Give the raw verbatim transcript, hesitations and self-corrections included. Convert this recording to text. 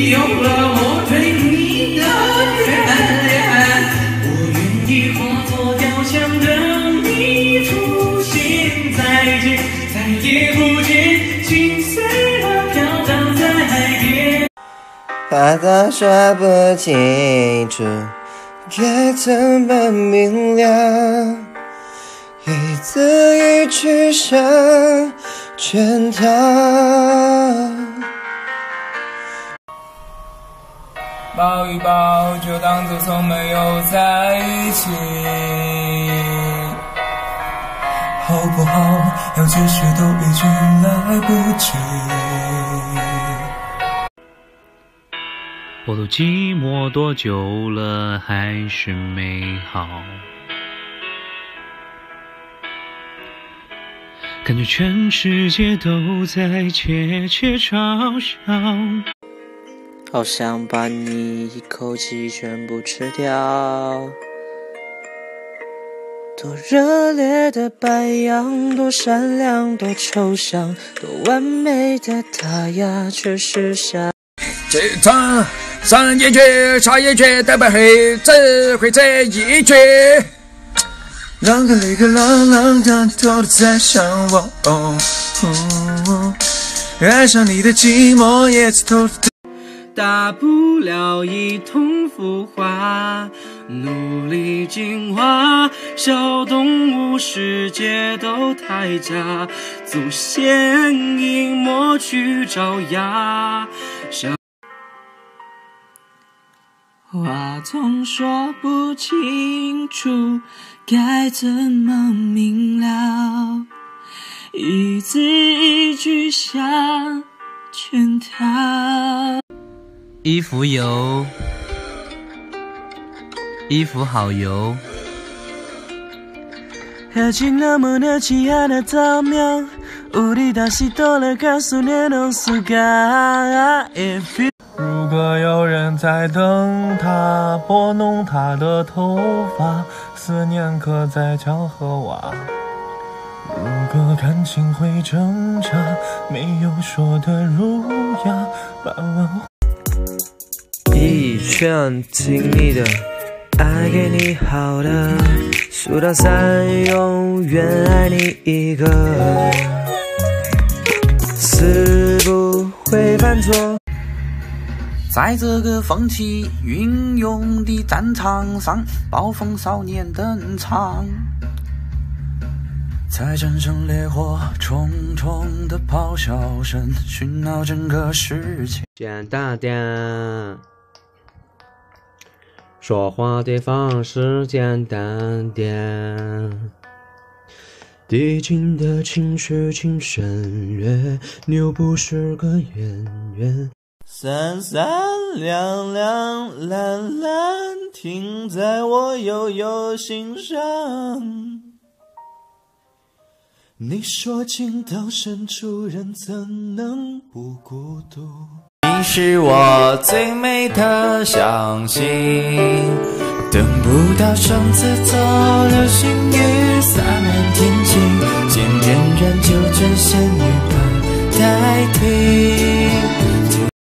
你有了我对你的眷恋，我愿意化作雕像等你出现。再见，再也不见，心碎了飘荡在海边。 怕它说不清楚，该怎么明了？一字一句想全套。 抱一抱，就当作从没有在一起，好不好？要解释都已经来不及。 我都寂寞多久了，还是美好。感觉全世界都在窃窃嘲笑。 好想把你一口气全部吃掉，多热烈的白羊，多善良，多抽象，多完美的打压，却是傻。 这场上一句下一句都不会，只会这一句。让个里个朗朗荡透的在向往，哦哦，爱上你的寂寞也刺透。 大不了一同孵化，努力进化，小动物世界都太假，祖先隐没去找牙。话总说不清楚，该怎么明了？一字一句想全套。 衣服油，衣服好油。 热情那么热情爱的早苗，无力到西多了告诉你都是假。 如果有人在等他，拨弄他的头发，思念刻在墙和瓦。如果感情会挣扎，没有说的儒雅，把文化一圈亲密的爱给你好的，数到三永远爱你一个，死不会犯错。 在这个风起云涌的战场上，暴风少年登场，在战胜烈火，重重的咆哮声熏闹整个世界。 简单点，说话的方式简单点，递进的情绪请省略，你又不是个演员。 闪闪亮亮蓝蓝停在我悠悠心上，你说情到深处人怎能不孤独？你是我最美的相信，等不到双子座流星雨洒满天际，渐点燃就只仙女棒代替。